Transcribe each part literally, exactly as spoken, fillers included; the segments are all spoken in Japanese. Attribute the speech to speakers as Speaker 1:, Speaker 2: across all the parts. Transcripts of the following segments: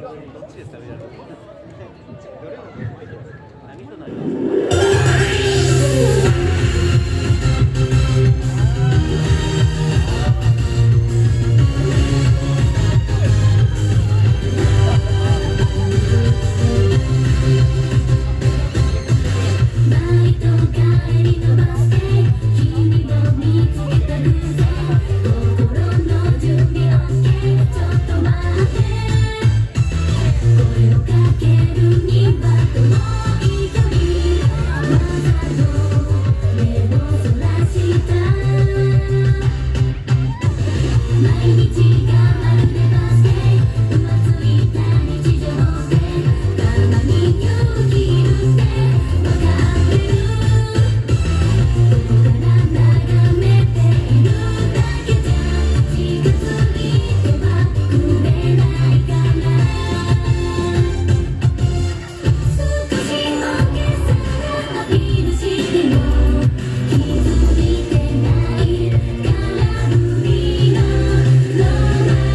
Speaker 1: どっちですかみたいな。どれも何と何
Speaker 2: 「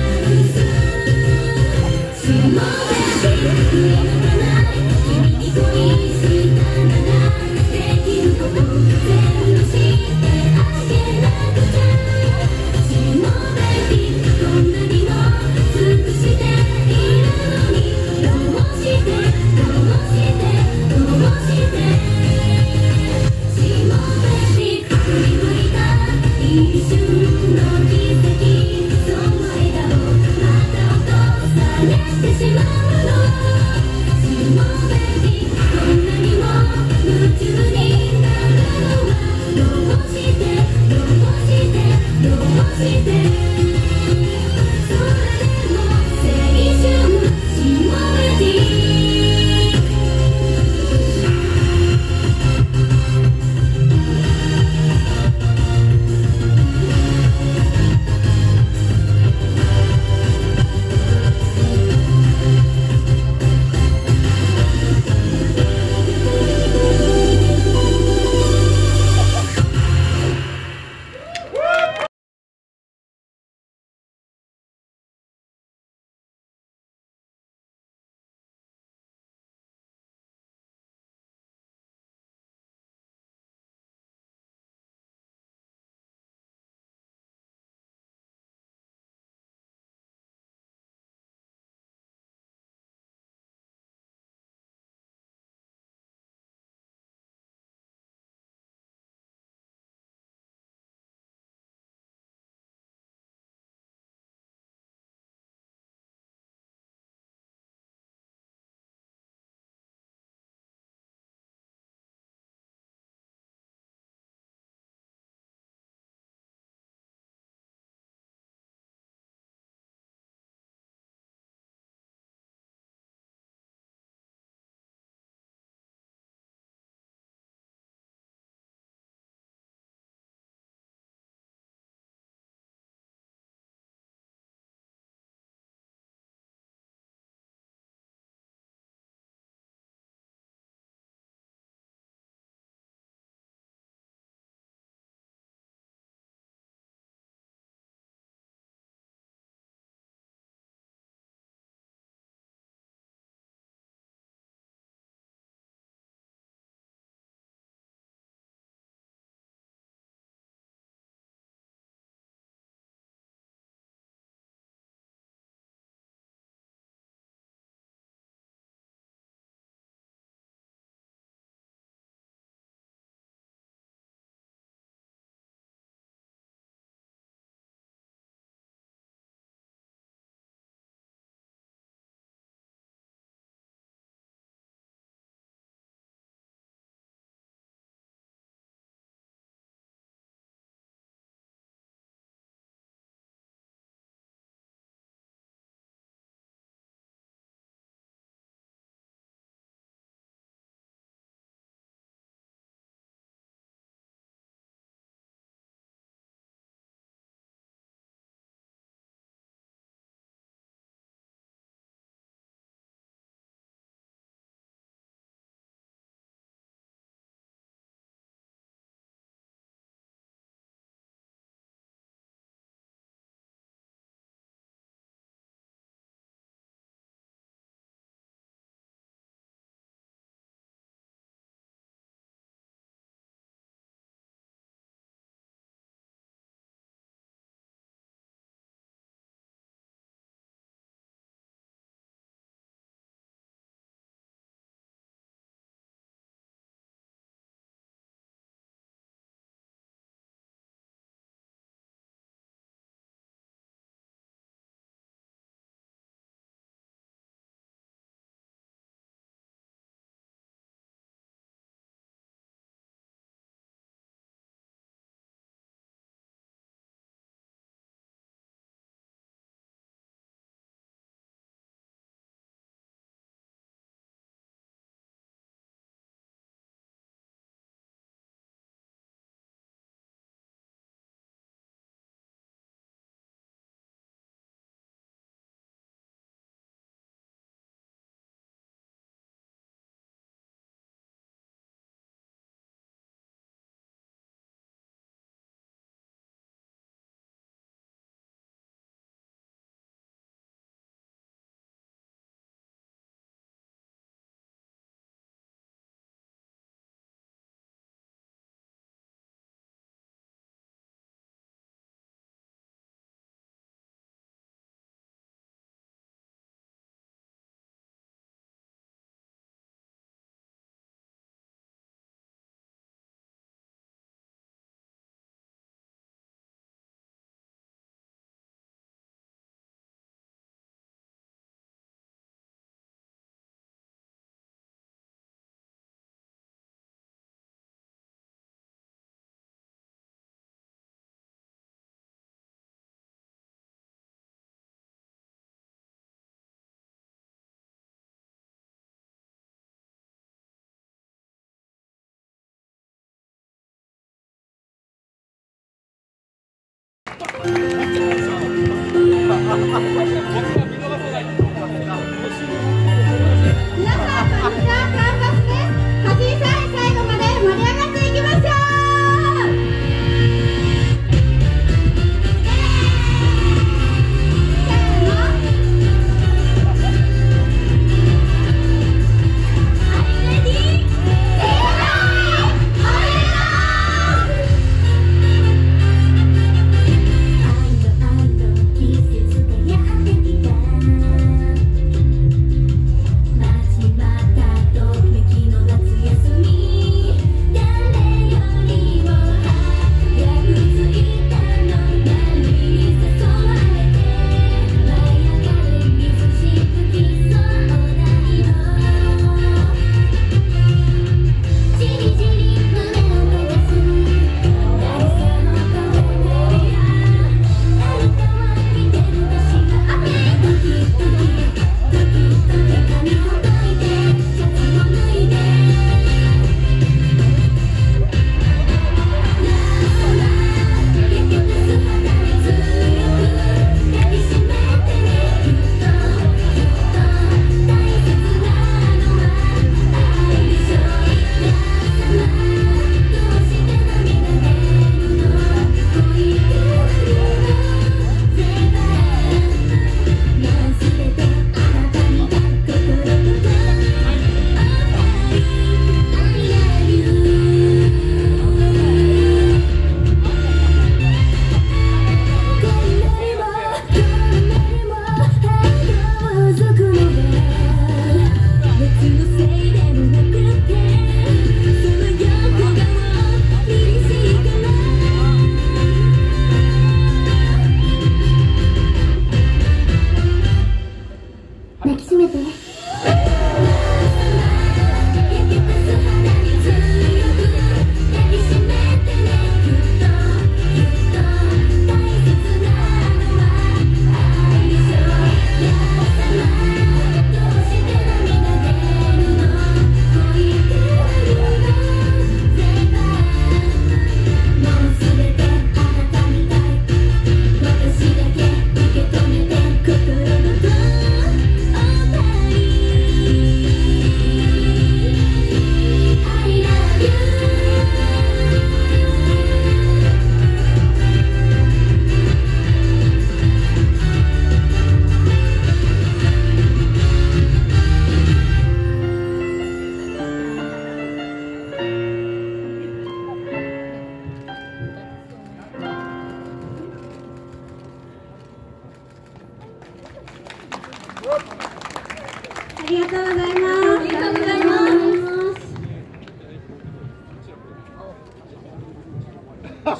Speaker 2: ありがとうございます。ありがとうございます。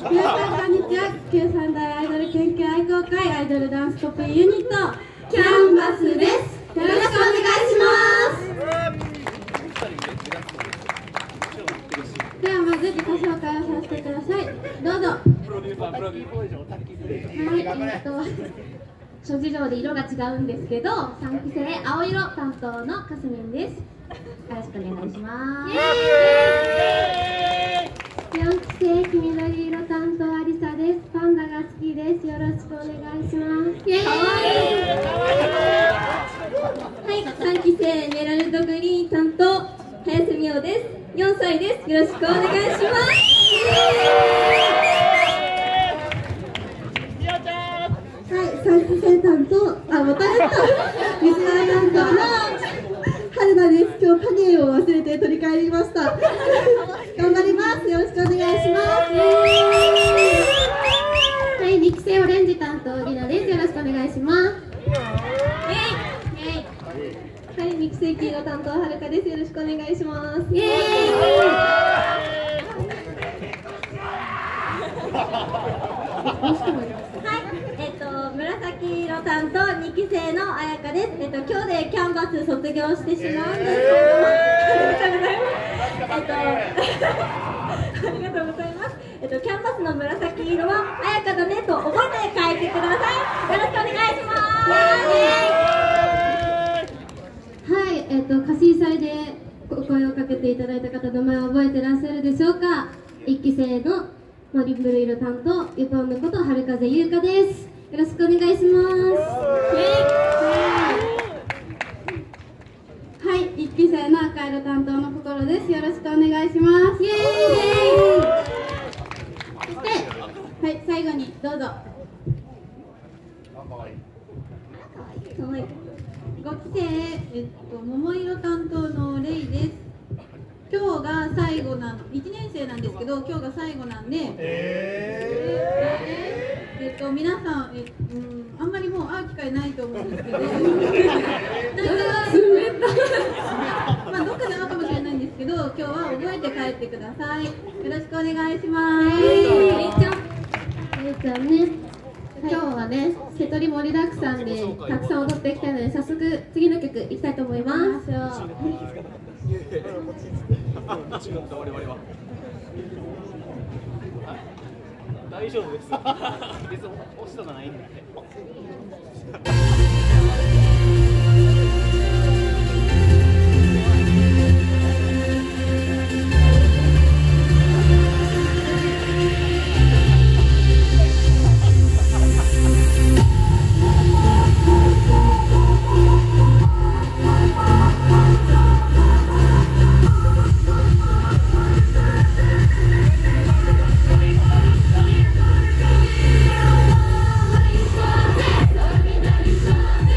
Speaker 2: 皆さんこんにちは。きゅうさん代アイドル研究愛好会アイドルダンストップユニットキャンバスです。よろしくお願いします。ではまず自己紹介をさせてください。どうぞ。はい、えっと諸事情で色が違うんですけど、さんき生青色担当のかすみんです。よろしくお願いします。よんき生黄緑色担当ありさです。パンダが好きです。よろしくお願いします。イエーイ。はい、さんき生エメラルドグリーン担当早瀬美桜です。よんさいです。よろしくお願いします。さんき生担当、あ、またやったリスナー担当の春菜です。今日影を忘れて取り帰りました。頑張ります。よろしくお願いします。はい、にき生オレンジ担当りなです。よろしくお願いします。はい、にき生黄色担当はるかです。よろしくお願いします。イエーイ。紫色担当にき生のあやかです。えっと今日でキャンバス卒業してしまうんですけども、ありがとうございます。えっとキャンバスの紫色はあやかだねと覚えて書いてください。よろしくお願いします。はい、えっと歌詞祭でお声をかけていただいた方の名前を覚えてらっしゃるでしょうか。いっき生の
Speaker 3: モリブル色担当ゆぽんのこと春風優香です。よろしくお願いします。
Speaker 4: はい、一期生の赤色担当の心です。よろしくお願いします。イエーイ。そして、はい、最後にどうぞ。
Speaker 2: かわいい。
Speaker 4: ご期生、えっと、桃色担当のレイです。今日が最後なの、いちねん生なんですけど、今日が最後なんで、えー、えっと、皆さん、えうん、あんまりもう会う機会ないと思うんですけど、なんか、まあ、どっかで会うかもしれないんですけど、今日は覚えて帰ってください。よろしくお願いします。
Speaker 3: レイちゃん、レイちゃんね。
Speaker 2: 今日はね、瀬戸り盛りだくさんでたくさん踊っていきたいので、早速次の曲いきたいと思います。
Speaker 1: 大丈夫です。別に押しとかないんで。
Speaker 3: 「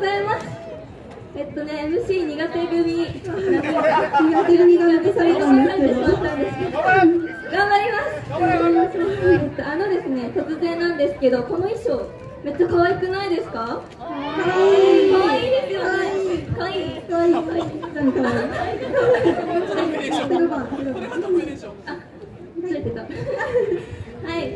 Speaker 5: ざいます。えっとね、エムシー 苦手組苦
Speaker 2: 手組が残されたんですけど
Speaker 5: 頑張ります頑張ります。えっと、あのですね、突然なんですけど、この衣装めっちゃ可愛くないですか？かわいい可愛いですよね。可愛い
Speaker 2: かわいいかわいい何かわいい
Speaker 5: あ、ずれてたはい、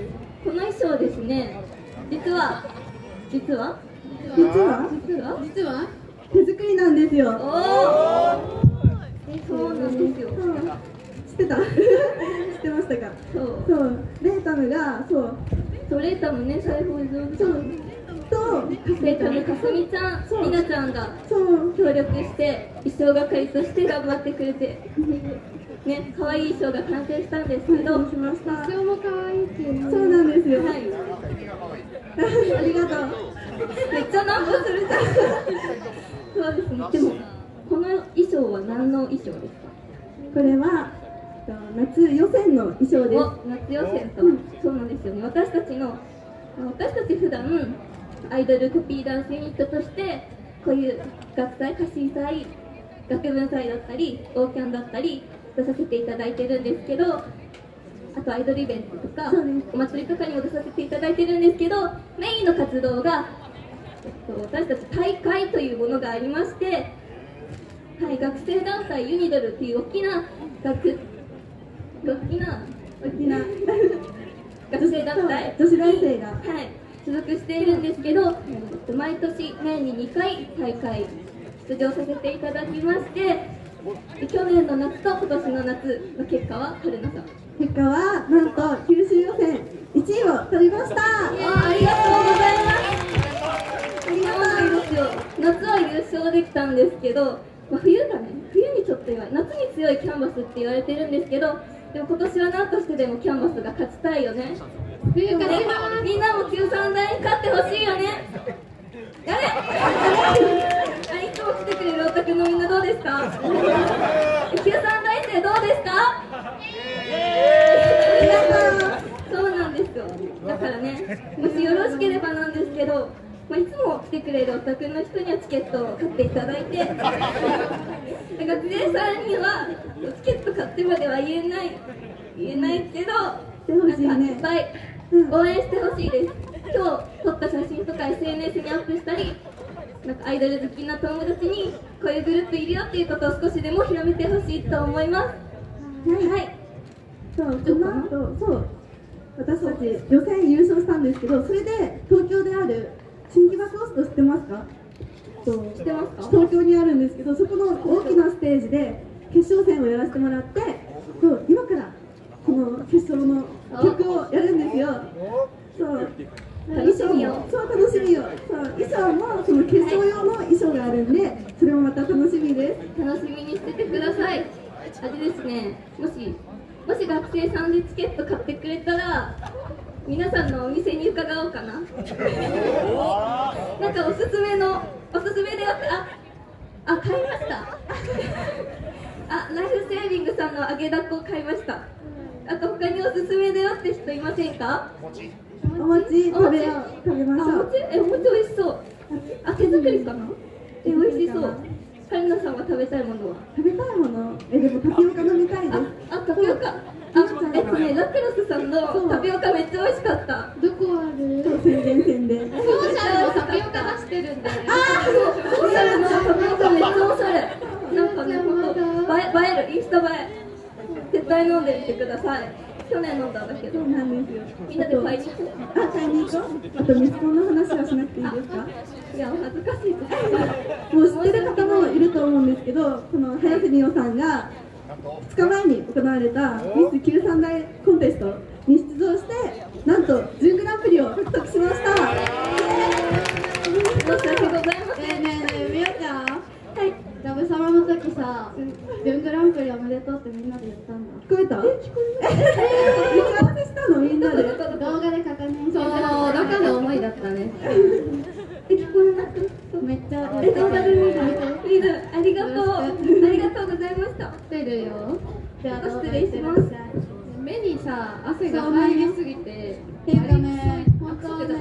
Speaker 5: この衣装ですね、実は実は
Speaker 2: 実は
Speaker 5: 実は
Speaker 4: 実は
Speaker 2: 手作りなんですよ。
Speaker 5: おお、そうなんですよ。
Speaker 2: 知ってた知ってましたか？
Speaker 5: そう
Speaker 2: そうレータムがそう
Speaker 5: そうレータムね、裁縫上手
Speaker 2: そうと
Speaker 5: レータムかすみちゃん、みなちゃんが
Speaker 2: そう
Speaker 5: 協力して衣装係として頑張ってくれてね、可愛い衣装が完成したんですけど、
Speaker 2: しました。
Speaker 3: 衣装も可愛いっていう
Speaker 2: そうなんですよ。
Speaker 5: はい、
Speaker 2: ありがとう。
Speaker 5: めっちゃナンパするじゃんそうですね、でもこの衣装は何の衣装ですか？
Speaker 2: これは夏予選の衣装で
Speaker 5: お、夏予選と、そうなんですよね。私たちの私たち普段アイドルコピーダンスユニットとしてこういう学祭、歌詞祭、学文祭だったりオーキャンだったり出させていただいてるんですけど、あとアイドルイベントとか
Speaker 2: そうです
Speaker 5: お祭りとかにも出させていただいてるんですけど、メインの活動が、えっと、私たち大会というものがありまして、はい、学生団体ユニドルっていう大きな学大きな
Speaker 2: 大きな
Speaker 5: 学生団体
Speaker 2: 女子大生が
Speaker 5: はい、所属しているんですけど、毎年年ににかい大会出場させていただきまして、去年の夏と今年の夏の結果は春菜さん、
Speaker 2: 結果はなんと九州予選いちいを取りました。
Speaker 5: あありがとうございます。ありがたいですよ。夏は優勝できたんですけど、まあ、冬がね、冬にちょっと弱い、夏に強いキャンバスって言われてるんですけど、でも今年は何としてでもキャンバスが勝ちたいよね。冬からみんなもきゅうさん大に勝ってほしいよね。やれあ、いつも来てくれるお宅のみんなどうですか？きゅうさん大生どうですか？そうなんですよ。だからね、もしよろしければなんですけど、まあ、いつも来てくれるお宅の人にはチケットを買っていただいて学生さんにはチケット買ってまでは言えない言えないけど、
Speaker 2: てほしいね
Speaker 5: なんかいっぱい応援してほしいです。今日撮った写真とか エスエヌエス にアップしたり、なんかアイドル好きな友達にこういうグループいるよっていうことを少しでも広めてほしいと思います。
Speaker 2: はい、
Speaker 5: はい、
Speaker 2: そうこの後そう私たち予選優勝したんですけど、それで東京である新木場コースト知ってますか？そう
Speaker 5: 知ってますか？
Speaker 2: 東京にあるんですけど、そこの大きなステージで決勝戦をやらせてもらって、そう今からこの決勝の曲をやるんですよ。そう
Speaker 5: 楽しみよ。
Speaker 2: そう楽しみよ。そう衣装もその決勝用の衣装があるんで、それもまた楽しみです。
Speaker 5: 楽しみにしててください。あれですね、もしもし学生さんでチケット買ってくれたら皆さんのお店に伺おうかな。なんかおすすめのおすすめでよってああ買いましたあ、ライフセービングさんの揚げだこ買いました。あと他におすすめだよって人いませんか？
Speaker 2: お餅食べよう食べましょう。
Speaker 5: あ、お餅えお餅美味しそう。あ、手作りかな？え、美味しそう。カリナさんは食べたいものは？
Speaker 2: 食べたいものえでもタピオカ飲みたいです。
Speaker 5: あ、タピオカ。あ、えっとね、ラクロスさんのタピオカめっちゃ美味しかった。
Speaker 3: どこある？
Speaker 2: そう宣伝戦で。
Speaker 3: 当社のタピオカ出してるんで。
Speaker 5: あー、そう、おしゃれなタピオカめっちゃおしゃれ。なんかね、ほんと映え、映える、インスタ映え。絶対飲んでみてください。去年飲んだんだけど。
Speaker 2: そうなんですよ。
Speaker 5: みんなで買いに行こう。
Speaker 2: あ、買いに行こう。あとミスコンの話はしなくていいですか？
Speaker 5: いや、お恥ずかしいです。
Speaker 2: もう知ってる方もいると思うんですけど、この早瀬美桜さんがふつかまえに行われたミスきゅうさん大コンテストに出場して、なんと準グランプリを獲得しました。
Speaker 5: 申し訳ございません。
Speaker 3: ねえねえねえ、みやちゃん。
Speaker 5: はい。
Speaker 3: ラブサマの時さ、準グランプリおめでとうってみんなで言ったんだ。
Speaker 2: 聞こえた？え、聞こえた？え、打ち合わせしたのみんなで。
Speaker 3: 動画で確認して
Speaker 5: そう、中の思いだったね。え、聞こえなく
Speaker 3: めっちゃ
Speaker 5: え、動画で見る見る。ありがとう。ありがとうございました。
Speaker 3: 出るよ。じゃあ
Speaker 5: 失礼します。
Speaker 3: 目にさ、汗が入りすぎて、
Speaker 4: っていうかね、本当はね、
Speaker 5: バ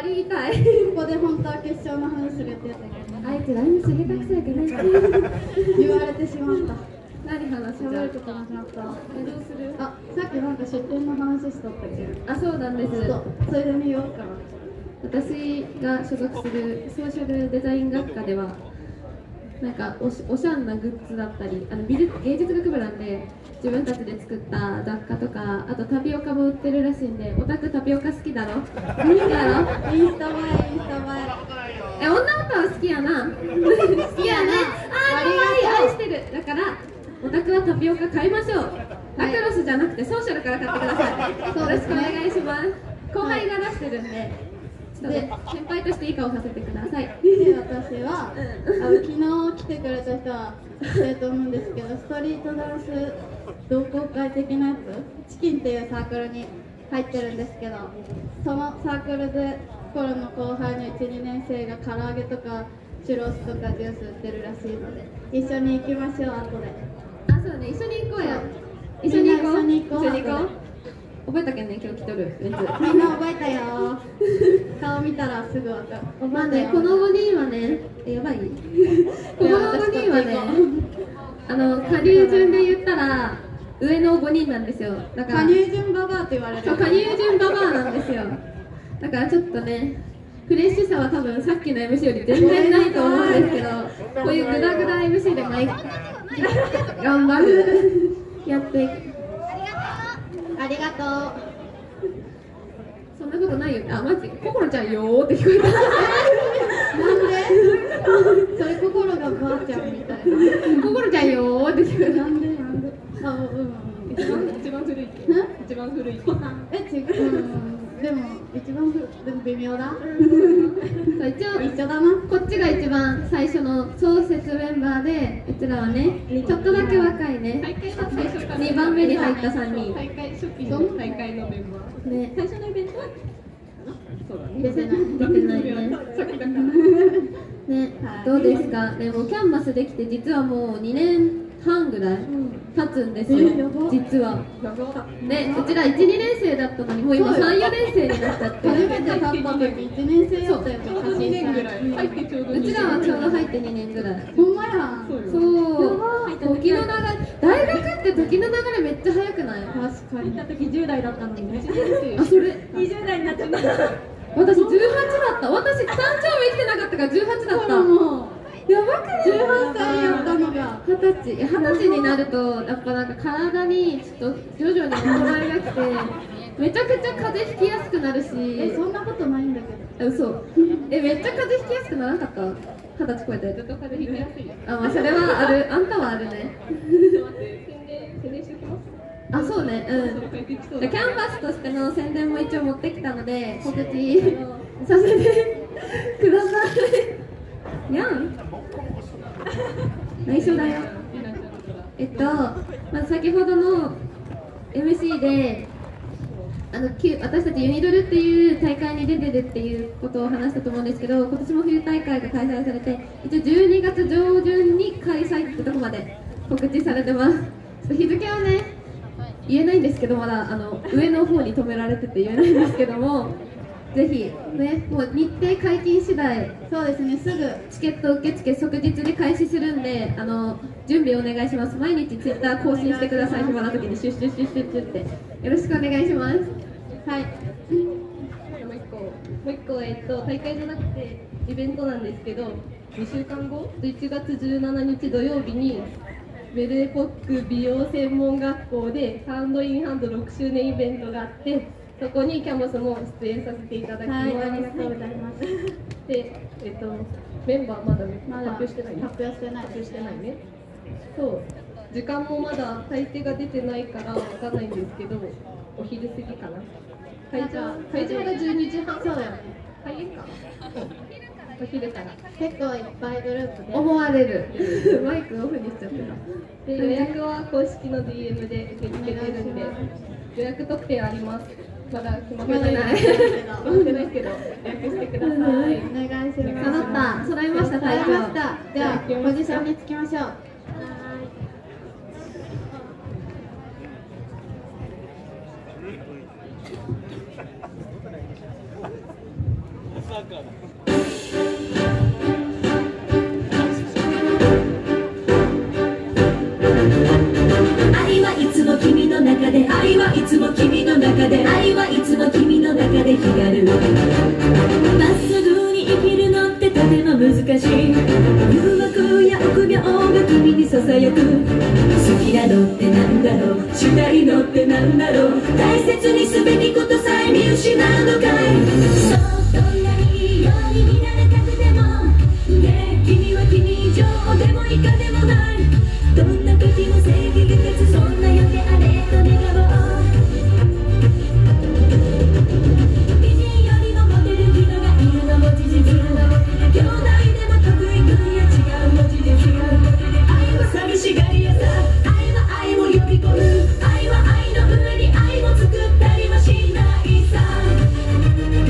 Speaker 3: わりたい。
Speaker 4: ここで本当は決勝の話するってやつだけどね
Speaker 3: あいつラインすげたくせやけどね。
Speaker 4: 言われてしまった
Speaker 3: 何話しちゃう
Speaker 4: 喋ることなくなった
Speaker 3: え、どうする？
Speaker 4: あ、さっきなんか出店の話しとったけど
Speaker 3: あ、そうなんです。
Speaker 4: ちょっとそれで見ようかな
Speaker 3: 私が所属するソーシャルデザイン学科ではなんかおしおしゃんなグッズだったり、あの美術芸術学部なんで自分たちで作った雑貨とか、あとタピオカも売ってるらしいんで、オタクタピオカ好きだろ？好きだろ？
Speaker 4: インスタ映えインスタ映
Speaker 3: え、女の子は好きやな。好きやね。あー、かわいい、愛してる。だからオタクはタピオカ買いましょう。ラクロスじゃなくてソーシャルから買ってください。よろしくお願いします。後輩が出してるんで、ちょっとね、先輩としていい顔させてください。
Speaker 4: で私は、あの昨日来てくれた人は知ってると思うんですけど、ストリートダンス同好会的なやつチキンっていうサークルに入ってるんですけど、そのサークルで頃の後輩のいち、にねん生が唐揚げとかチュロスとかジュース売ってるらしいので、一緒に行きましょう。後で
Speaker 3: あ、そうね、一緒に行こうよ。一緒に行こう。
Speaker 4: みんな一緒に行こう
Speaker 3: 一緒に行こう。覚えたけんね、今日来とるやつ。
Speaker 4: みんな覚えたよ顔見たらすぐ分かる。
Speaker 3: まあね、このごにんはね、え、やばいこのごにんはね、あの、加入順で言ったら、上のごにんなんですよ。だから、
Speaker 4: 加入順ババアって言われる。
Speaker 3: そう、加入順ババアなんですよ。だからちょっとね、フレッシュさは多分さっきの エムシー より全然ないと思うんですけど、こういうグダグダ エムシー で毎回頑張るやっていく。
Speaker 4: ありがとう。
Speaker 3: そんなことないよ。あ、マジ、心ちゃんよーって聞こえた。
Speaker 4: なんでそれ心がばあちゃんみたいな。
Speaker 3: 心ちゃんよーって聞こえた。
Speaker 4: なんでなんであ、うんうん。
Speaker 3: 一番一番古い。一番古い。
Speaker 4: え、違う。うんでも一番ふでも微妙だ。
Speaker 3: そう一応
Speaker 4: 一緒だな。
Speaker 3: こっちが一番最初の創設メンバーで、うちらはね、ちょっとだけ若いね。にばんめに入ったさんにん。
Speaker 1: 大会初期の大会のメンバー。
Speaker 3: ね、
Speaker 1: 最初のイベントはそうだね。
Speaker 3: 出てない出てないね。
Speaker 1: 初期だから。
Speaker 3: ね、どうですか。ね、もうキャンバスできて実はもうにねんはんぐらい経つんですよ。実は。ね、うちらいち、にねん生だったのにもう今さん、よねん生になっちゃって。
Speaker 4: 初めて立った時いちねん生やったよ。
Speaker 1: ちょうどにねんぐらい。入ってちょうど
Speaker 3: うちらはちょうど入ってにねんぐらい。
Speaker 4: ほんまや。
Speaker 3: そう。時の流れ、大学って時の流れめっちゃ早くない？
Speaker 4: 確かに。
Speaker 1: 行った時じゅう代だったのにね。
Speaker 3: あ、それ。
Speaker 1: にじゅう代になっちゃった。
Speaker 3: 私じゅうはちだった。私誕生日生きてなかったからじゅうはちだった。
Speaker 4: もう
Speaker 3: やばくない？
Speaker 4: じゅうはっさいやったのが
Speaker 3: 二十歳。いや二十歳になるとやっぱなんか体にちょっと徐々に衰えがきて、めちゃくちゃ風邪ひきやすくなるし。
Speaker 4: え、そんなことないんだけど。
Speaker 3: 嘘。え、めっちゃ風邪ひきやすくならなかった？二十歳超えて。
Speaker 1: ずっと風邪ひきやすいよ。
Speaker 3: あ、まあそれはある。あんたはあるね。
Speaker 1: 宣伝宣伝しておきます。
Speaker 3: あ、そうね。うん。じゃあキャンバスとしての宣伝も一応持ってきたので告知させてください。やん。内緒だよ。えっと、まず先ほどの エムシー であのきゅ私たちユニドルっていう大会に出てるっていうことを話したと思うんですけど、今年も冬大会が開催されて、一応じゅうにがつ上旬に開催ってとこまで告知されてます。ちょっと日付はね言えないんですけど、まだあの上の方に止められてて言えないんですけども、ぜひね、もう日程解禁次第、
Speaker 4: そうですね、すぐ
Speaker 3: チケット受付即日で開始するんで、あの準備お願いします。毎日ツイッター更新してください。暇な時にシュッシュッシュッシュッシュってよろしくお願いします。はい。
Speaker 1: もう一個、もう一個、えっと、大会じゃなくてイベントなんですけど、にしゅうかんご、いちがつじゅうしちにち土曜日にベルエポック美容専門学校でハンドインハンドろくしゅうねんイベントがあって、そこにキャンバスも出演させていただきます。
Speaker 4: はい、ありがとうございます。
Speaker 1: で、えっと、メンバーまだ
Speaker 4: まだ
Speaker 1: 発表してない
Speaker 4: 発表してない
Speaker 1: 発表してないね。そう、時間もまだ大抵が出てないからわかんないんですけど、お昼過ぎかな。会場会場がじゅうにじはん。
Speaker 4: そうだよね。
Speaker 1: 開演かな。お昼から。
Speaker 4: 結構いっぱいグループで
Speaker 3: 思われる。マイクオフにしちゃってた。
Speaker 1: で、予約は公式の ディーエム で受け付けてるんで、予約特典あります。まだ決まってない。
Speaker 4: まだ
Speaker 1: 決まってないけど、予約してください。
Speaker 4: お願いします。
Speaker 3: 揃った。揃いました隊
Speaker 4: 揃いまし
Speaker 3: 長。
Speaker 4: た。じゃあポジションにつきましょう。
Speaker 6: 愛はいつも君の中で、愛はいつも君の中で、愛はいつも君の中で光る。まっすぐに生きるのってとても難しい。誘惑や臆病が君にささやく。好きなのってなんだろう、したいのってなんだろう、大切にすべきことさえ見失うのかい。そう、どんなにいいように見られたくても、ねえ君は君以上でも以下でもない。どんな時も正義が勝つ、そんなよであれと願おう。美人よりもモテる人がいるのも事実。兄弟でも得意分野違うも事実。愛は寂しがり屋さ、愛は愛を呼び込む。愛は愛の上に愛も作ったりもしないさ。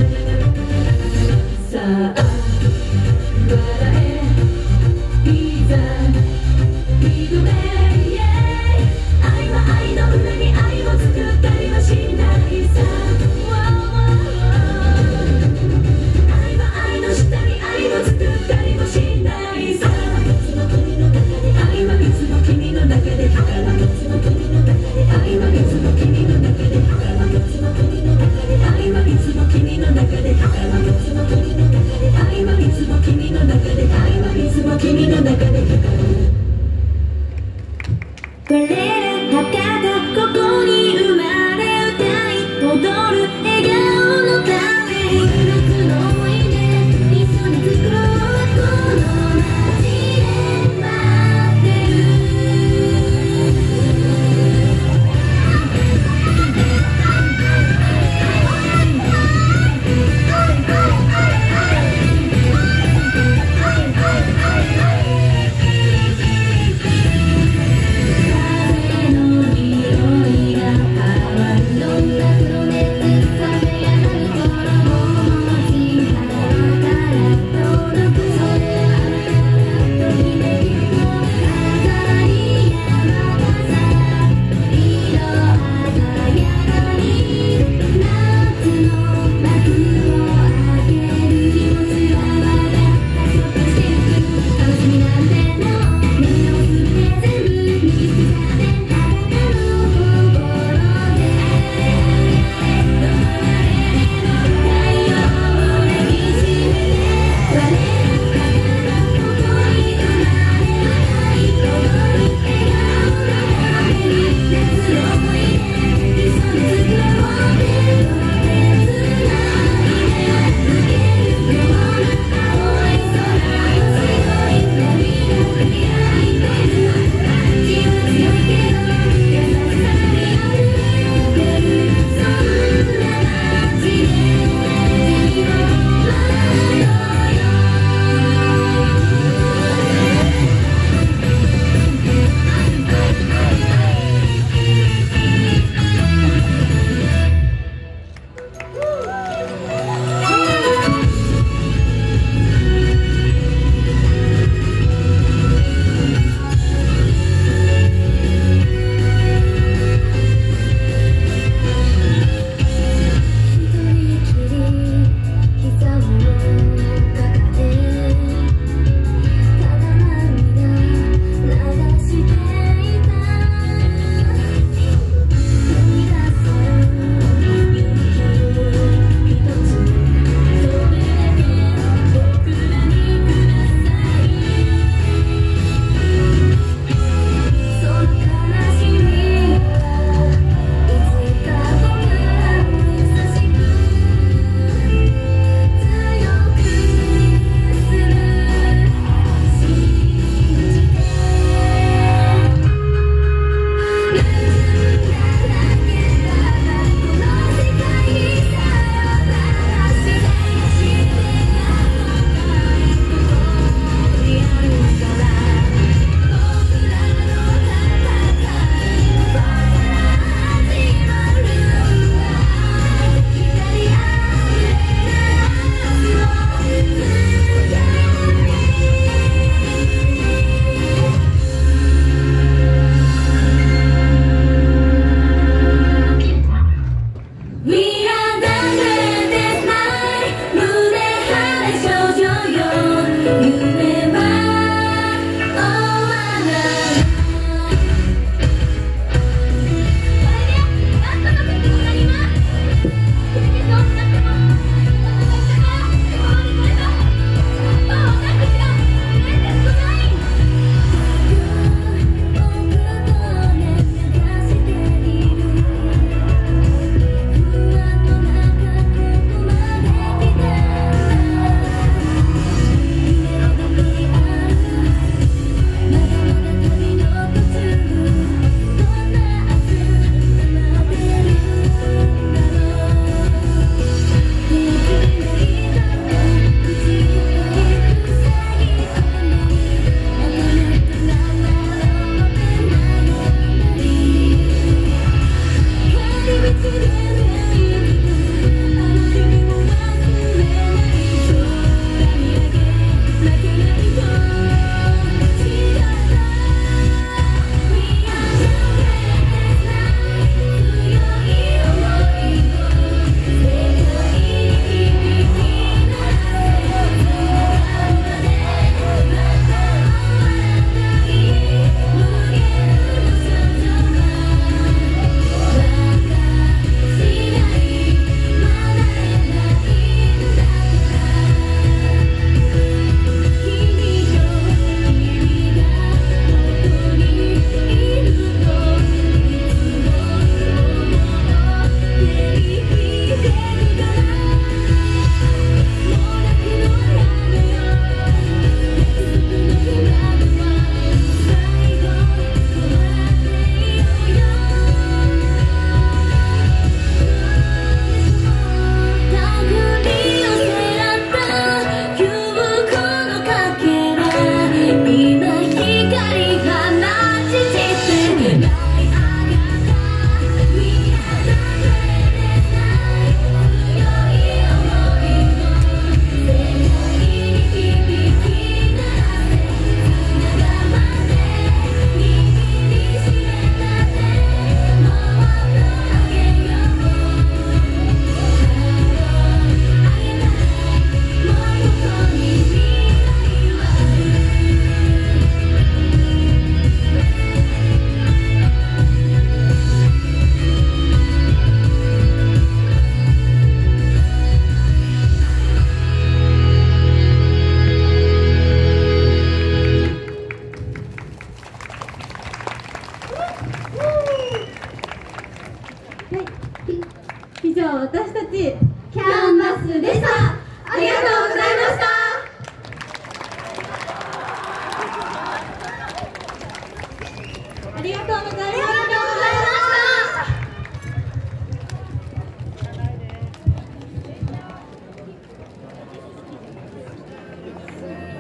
Speaker 3: 上私たちキャンバスでした。